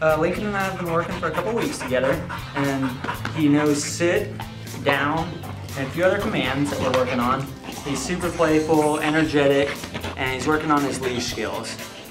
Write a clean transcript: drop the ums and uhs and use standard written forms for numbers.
Lincoln and I have been working for a couple weeks together, and he knows sit, down, and a few other commands that we're working on. He's super playful, energetic, and he's working on his leash skills.